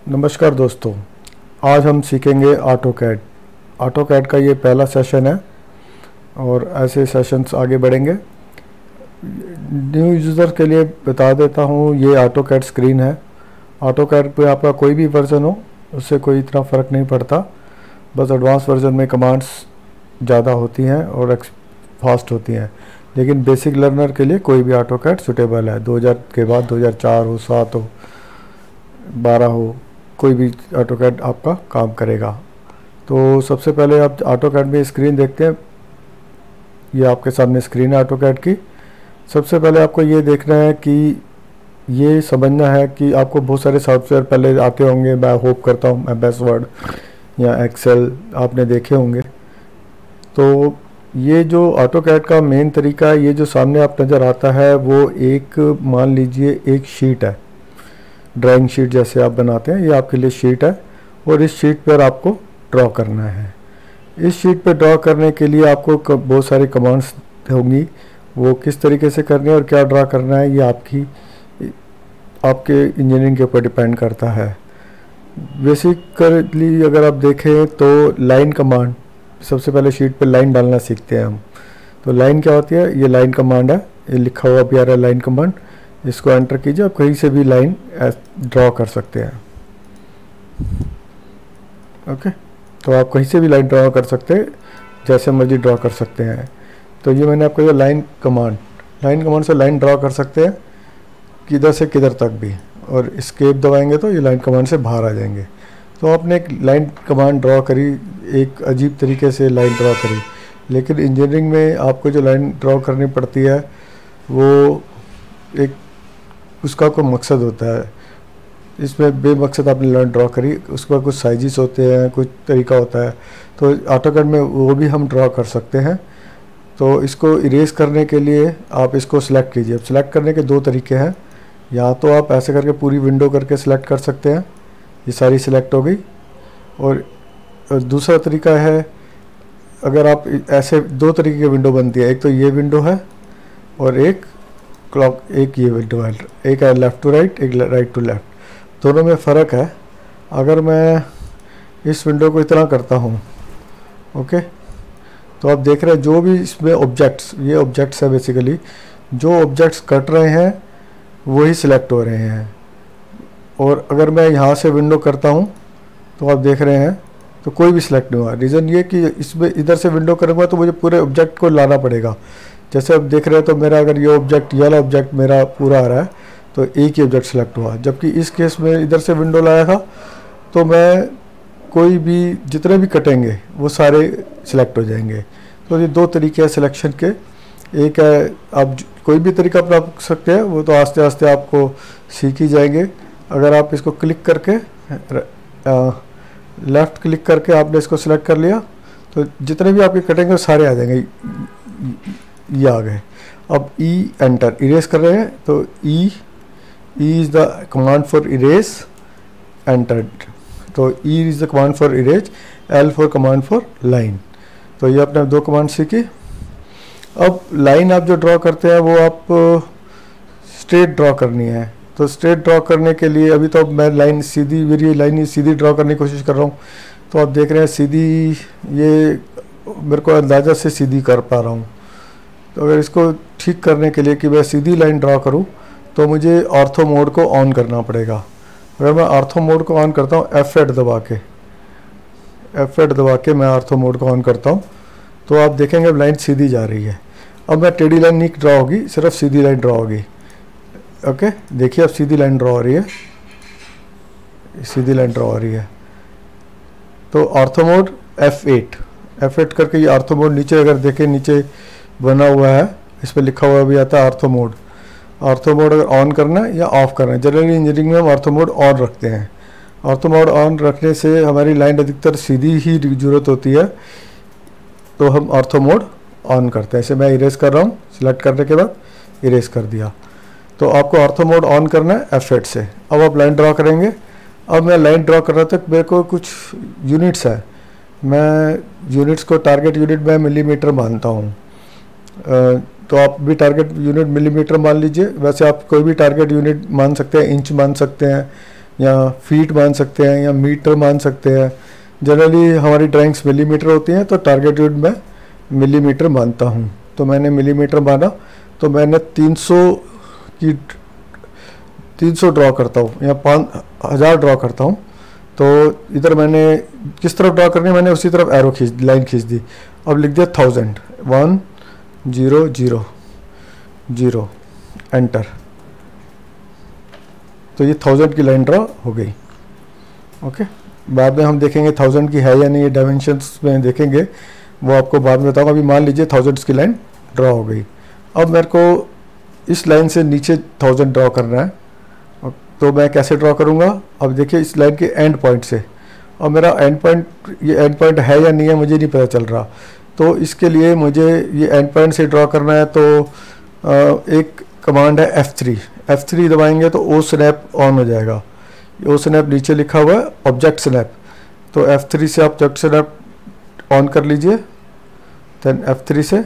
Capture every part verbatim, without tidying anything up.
नमस्कार दोस्तों, आज हम सीखेंगे ऑटोकैड। ऑटोकैड का ये पहला सेशन है और ऐसे सेशंस आगे बढ़ेंगे। न्यू यूज़र के लिए बता देता हूँ, ये ऑटोकैड स्क्रीन है। ऑटोकैड पे आपका कोई भी वर्जन हो उससे कोई इतना फ़र्क नहीं पड़ता, बस एडवांस वर्जन में कमांड्स ज़्यादा होती हैं और फास्ट होती हैं। लेकिन बेसिक लर्नर के लिए कोई भी ऑटोकैड सूटेबल है। दो हज़ार के बाद दो हज़ार चार हो, सात हो, बारह हो, कोई भी ऑटोकैड आपका काम करेगा। तो सबसे पहले आप ऑटोकैड में स्क्रीन देखते हैं। ये आपके सामने स्क्रीन है ऑटोकैड की। सबसे पहले आपको ये देखना है कि ये समझना है कि आपको बहुत सारे सॉफ्टवेयर पहले आते होंगे। मैं होप करता हूँ एमएस वर्ड या एक्सेल आपने देखे होंगे। तो ये जो ऑटोकैड का मेन तरीका है, ये जो सामने आप नज़र आता है वो एक, मान लीजिए एक शीट है, ड्राइंग शीट जैसे आप बनाते हैं, ये आपके लिए शीट है और इस शीट पर आपको ड्रॉ करना है। इस शीट पर ड्रॉ करने के लिए आपको बहुत सारी कमांड्स होंगी। वो किस तरीके से करनी है और क्या ड्रॉ करना है, ये आपकी आपके इंजीनियरिंग के ऊपर डिपेंड करता है। बेसिकली अगर आप देखें तो लाइन कमांड, सबसे पहले शीट पर लाइन डालना सीखते हैं हम। तो लाइन क्या होती है, ये लाइन कमांड है, ये लिखा हुआ भी आ रहा है लाइन कमांड। इसको एंटर कीजिए, आप कहीं से भी लाइन ड्रॉ कर सकते हैं। ओके, तो आप कहीं से भी लाइन ड्रॉ कर सकते हैं, जैसे मर्जी ड्रॉ कर सकते हैं। तो ये मैंने आपको ये लाइन कमांड, लाइन कमांड से लाइन ड्रॉ कर सकते हैं किधर से किधर तक भी, और एस्केप दबाएंगे तो ये लाइन कमांड से बाहर आ जाएंगे। तो आपने एक लाइन कमांड ड्रॉ करी, एक अजीब तरीके से लाइन ड्रॉ करी, लेकिन इंजीनियरिंग में आपको जो लाइन ड्रॉ करनी पड़ती है वो एक, उसका कोई मकसद होता है। इसमें बेमकसद आपने लाइन ड्रॉ करी, उसका कुछ साइजेस होते हैं, कुछ तरीका होता है। तो ऑटोकैड में वो भी हम ड्रॉ कर सकते हैं। तो इसको इरेज करने के लिए आप इसको सिलेक्ट कीजिए। अब सिलेक्ट करने के दो तरीके हैं, या तो आप ऐसे करके पूरी विंडो करके सिलेक्ट कर सकते हैं, ये सारी सिलेक्ट हो गई। और दूसरा तरीका है, अगर आप ऐसे, दो तरीके की विंडो बनती है, एक तो ये विंडो है और एक क्लॉक, एक ये विंडो है, एक है लेफ़्ट टू राइट, एक राइट टू लेफ़्ट, दोनों में फ़र्क है। अगर मैं इस विंडो को इतना करता हूँ, ओके, तो आप देख रहे हैं जो भी इसमें ऑब्जेक्ट्स, ये ऑब्जेक्ट्स है बेसिकली, जो ऑब्जेक्ट्स कट रहे हैं वही सिलेक्ट हो रहे हैं। और अगर मैं यहाँ से विंडो करता हूँ तो आप देख रहे हैं तो कोई भी सिलेक्ट नहीं हुआ। रीज़न ये कि इसमें इधर से विंडो करूँगा तो मुझे पूरे ऑब्जेक्ट को लाना पड़ेगा। जैसे आप देख रहे हैं तो मेरा अगर ये ऑब्जेक्ट, ये वाला ऑब्जेक्ट मेरा पूरा आ रहा है तो एक ही ऑब्जेक्ट सेलेक्ट हुआ, जबकि इस केस में इधर से विंडो लाया था तो मैं कोई भी, जितने भी कटेंगे वो सारे सिलेक्ट हो जाएंगे। तो ये दो तरीके हैं सिलेक्शन के। एक है, आप कोई भी तरीका अपना सकते हैं, वो तो आस्ते आस्ते आपको सीख ही जाएंगे। अगर आप इसको क्लिक करके, लेफ़्ट क्लिक करके आपने इसको सिलेक्ट कर लिया तो जितने भी आपके कटेंगे वो सारे आ जाएंगे। ये आ गए। अब ई एंटर, इरेज कर रहे हैं तो E E is the command for erase, enter. तो E is the command for erase, L for command for line. तो ये आपने दो कमांड सीखी। अब लाइन आप जो ड्रॉ करते हैं वो आप स्ट्रेट ड्रॉ करनी है। तो स्ट्रेट ड्रॉ करने के लिए, अभी तो मैं लाइन सीधी, मेरी लाइन सीधी ड्रॉ करने की कोशिश कर रहा हूँ। तो आप देख रहे हैं सीधी, ये मेरे को अंदाज़ा से सीधी कर पा रहा हूँ। तो अगर इसको ठीक करने के लिए कि मैं सीधी लाइन ड्रॉ करूं तो मुझे ऑर्थो मोड को ऑन करना पड़ेगा। अगर मैं ऑर्थो मोड को ऑन करता हूं, एफ एट दबा के, एफ एट दबा के मैं ऑर्थो मोड को ऑन करता हूं, तो आप देखेंगे अब लाइन सीधी जा रही है। अब मैं टेढ़ी लाइन नहीं ड्रॉ होगी, सिर्फ सीधी लाइन ड्रॉ होगी। ओके, देखिए अब सीधी लाइन ड्रॉ हो रही है, सीधी लाइन ड्रॉ हो रही है। तो ortho mode F eight, F eight करके ये ऑर्थो मोड, नीचे अगर देखें नीचे बना हुआ है, इस पर लिखा हुआ भी आता है ऑर्थो मोड। ऑर्थो मोड अगर ऑन करना है या ऑफ करना है, जनरली इंजीनियरिंग में हम ऑर्थो मोड ऑन रखते हैं। ऑर्थो मोड ऑन रखने से हमारी लाइन अधिकतर सीधी ही जरूरत होती है, तो हम ऑर्थो मोड ऑन करते हैं। ऐसे मैं इरेज कर रहा हूँ, सिलेक्ट करने के बाद इरेज कर दिया। तो आपको ऑर्थो मोड ऑन करना है एफ एट से। अब आप लाइन ड्रॉ करेंगे। अब मैं लाइन ड्रॉ कर रहा था, मेरे को कुछ यूनिट्स है, मैं यूनिट्स को टारगेट यूनिट में मिलीमीटर मानता हूँ। तो आप भी टारगेट यूनिट मिलीमीटर मान लीजिए। वैसे आप कोई भी टारगेट यूनिट मान सकते हैं, इंच मान सकते हैं, या फीट मान सकते हैं या मीटर मान सकते हैं। जनरली हमारी ड्राइंग्स मिलीमीटर होती हैं तो टारगेट यूनिट में मिलीमीटर मानता हूँ, तो मैंने मिलीमीटर माना, तो मैंने तीन सौ की तीन सौ ड्रॉ करता हूँ या पाँच हज़ार ड्रॉ करता हूँ। तो इधर मैंने किस तरफ ड्रॉ करनी है, मैंने उसी तरफ एरो खींच लाइन खींच दी। अब लिख दिया thousand, one zero zero zero, enter. तो ये थाउजेंड की लाइन ड्रॉ हो गई। ओके, बाद में हम देखेंगे थाउजेंड की है या नहीं, ये डायमेंशंस में देखेंगे, वो आपको बाद में बताऊँगा। अभी मान लीजिए थाउजेंड की लाइन ड्रॉ हो गई। अब मेरे को इस लाइन से नीचे थाउजेंड ड्रॉ करना है, तो मैं कैसे ड्रॉ करूँगा। अब देखिए इस लाइन के एंड पॉइंट से, और मेरा एंड पॉइंट, ये एंड पॉइंट है या नहीं है मुझे नहीं पता चल रहा, तो इसके लिए मुझे ये एंड पॉइंट से ड्रॉ करना है। तो एक कमांड है एफ थ्री, एफ थ्री दबाएंगे तो ओ स्नैप ऑन हो जाएगा। ओ स्नैप नीचे लिखा हुआ है ऑब्जेक्ट स्नैप, तो एफ थ्री से आप ऑब्जेक्ट स्नैप ऑन कर लीजिए। देन एफ थ्री से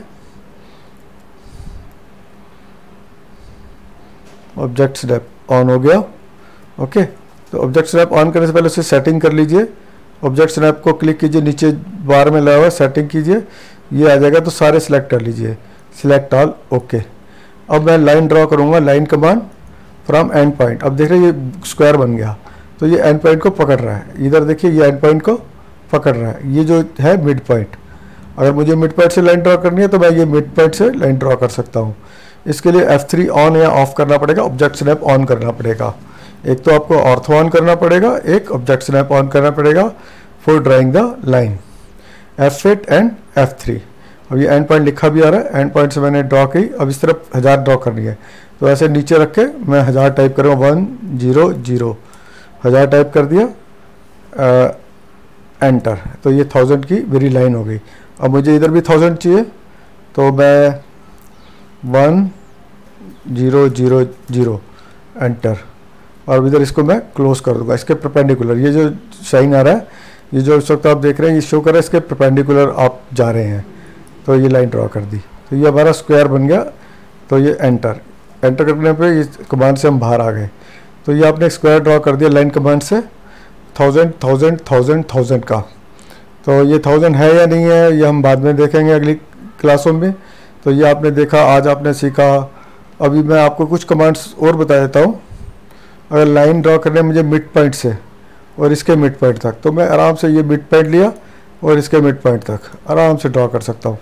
ऑब्जेक्ट स्नैप ऑन हो गया। ओके, तो ऑब्जेक्ट स्नैप ऑन करने से पहले उसे सेटिंग कर लीजिए। ऑब्जेक्ट स्नैप को क्लिक कीजिए, नीचे बार में लगा हुआ सेटिंग कीजिए, ये आ जाएगा, तो सारे सिलेक्ट कर लीजिए, सिलेक्ट ऑल। ओके, अब मैं लाइन ड्रॉ करूँगा, line command from end point. अब देख रहे हैं ये स्क्वायर बन गया, तो ये एंड पॉइंट को पकड़ रहा है। इधर देखिए ये एंड पॉइंट को पकड़ रहा है, ये जो है मिड पॉइंट। अगर मुझे मिड पॉइंट से लाइन ड्रॉ करनी है तो मैं ये मिड पॉइंट से लाइन ड्रॉ कर सकता हूँ। इसके लिए एफ थ्री ऑन या ऑफ करना पड़ेगा, ऑब्जेक्ट स्नैप ऑन करना पड़ेगा। एक तो आपको ऑर्थो ऑन करना पड़ेगा, एक ऑब्जेक्ट स्नैप ऑन करना पड़ेगा for drawing the line. F eight and F three. अब ये एंड पॉइंट लिखा भी आ रहा है, एंड पॉइंट से मैंने ड्रॉ की। अब इस तरफ हज़ार ड्रॉ करनी है, तो ऐसे नीचे रख के मैं हज़ार टाइप करूँगा, वन जीरो जीरो, हज़ार टाइप कर दिया, एंटर। तो ये थाउजेंड की मेरी लाइन हो गई। अब मुझे इधर भी थाउजेंड चाहिए, तो मैं one zero zero zero, enter. और इधर इसको मैं क्लोज कर दूंगा, इसके परपेंडिकुलर। ये जो शाइन आ रहा है, ये जो इस वक्त आप देख रहे हैं, ये शो कर रहा है इसके परपेंडिकुलर आप जा रहे हैं, तो ये लाइन ड्रॉ कर दी। तो ये हमारा स्क्वायर बन गया। तो ये एंटर, एंटर करने पे ये कमांड से हम बाहर आ गए। तो ये आपने स्क्वायर ड्रॉ कर दिया लाइन कमांड से, थाउजेंड थाउजेंड थाउजेंड थाउजेंड का। तो ये थाउजेंड है या नहीं है ये हम बाद में देखेंगे अगली क्लासों में। तो ये आपने देखा, आज आपने सीखा। अभी मैं आपको कुछ कमांड्स और बता देता हूँ। अगर लाइन ड्रॉ करने मुझे मिड पॉइंट से और इसके मिड पॉइंट तक, तो मैं आराम से ये मिड पॉइंट लिया और इसके मिड पॉइंट तक आराम से ड्रॉ कर सकता हूँ।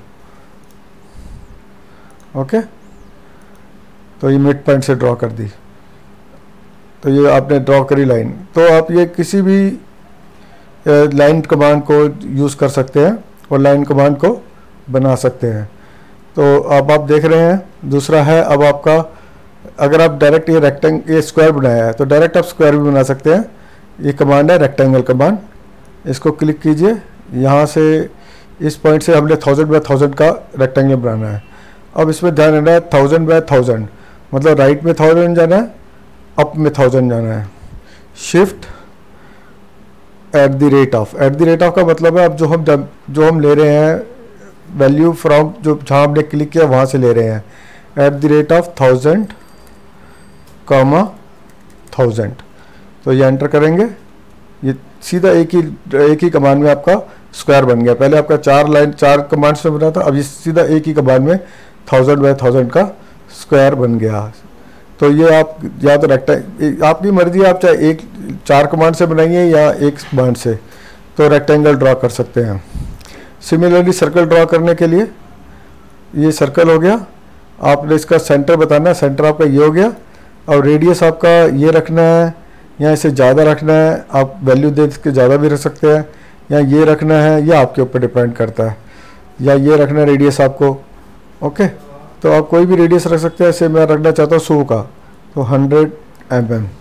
ओके, तो ये मिड पॉइंट से ड्रॉ कर दी, तो ये आपने ड्रॉ करी लाइन। तो आप ये किसी भी लाइन कमांड को यूज़ कर सकते हैं और लाइन कमांड को बना सकते हैं। तो अब आप देख रहे हैं, दूसरा है अब आपका, अगर आप डायरेक्ट ये रेक्टेंगल ये स्क्वायर बनाया है तो डायरेक्ट आप स्क्वायर भी बना सकते हैं। ये कमांड है रेक्टेंगल कमांड, इसको क्लिक कीजिए। यहाँ से इस पॉइंट से हमने थाउजेंड बाय थाउजेंड का रेक्टेंगल बनाना है। अब इसमें ध्यान देना है, थाउजेंड बाय थाउजेंड मतलब राइट में थाउजेंड जाना है, अप में थाउजेंड जाना है। Shift at the rate of, at the rate of का मतलब है अब जो हम जो हम ले रहे हैं वैल्यू फ्रॉम, जो जहाँ हमने क्लिक किया वहाँ से ले रहे हैं, at the rate of thousand comma thousand. तो ये एंटर करेंगे, ये सीधा एक ही एक ही कमांड में आपका स्क्वायर बन गया। पहले आपका चार लाइन चार कमांड्स में बना था, अब ये सीधा एक ही कमांड में थाउजेंड बाय थाउजेंड का स्क्वायर बन गया। तो ये आप या तो रेक्टेंगल, आपकी मर्जी है, आप चाहे एक चार कमांड से बनाइए या एक कमांड से, तो रेक्टेंगल ड्रॉ कर सकते हैं। सिमिलरली सर्कल ड्रॉ करने के लिए ये सर्कल हो गया, आपने इसका सेंटर बताना है, सेंटर आपका ये हो गया। और रेडियस आपका ये रखना है या इसे ज़्यादा रखना है, आप वैल्यू दे के ज़्यादा भी रख सकते हैं, या ये रखना है, यह आपके ऊपर डिपेंड करता है, या ये रखना है रेडियस आपको। ओके, तो आप कोई भी रेडियस रख सकते हैं। ऐसे मैं रखना चाहता हूँ सौ का, तो हंड्रेड एम एम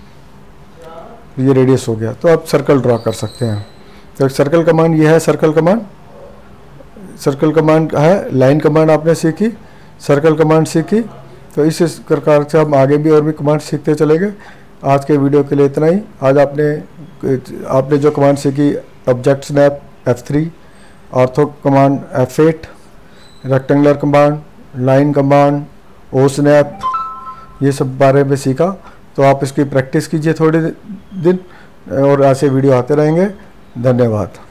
ये रेडियस हो गया। तो आप सर्कल ड्रॉ कर सकते हैं। तो एक सर्कल कमांड ये है, सर्कल कमांड सर्कल कमांड है। लाइन कमांड आपने सीखी, सर्कल कमांड सीखी। तो इस प्रकार से हम आगे भी और भी कमांड सीखते चलेंगे। आज के वीडियो के लिए इतना ही। आज आपने आपने जो कमांड सीखी, object snap F three, ortho command F eight, rectangular command, line command, O snap, ये सब बारे में सीखा। तो आप इसकी प्रैक्टिस कीजिए थोड़ी दिन और ऐसे वीडियो आते रहेंगे। धन्यवाद।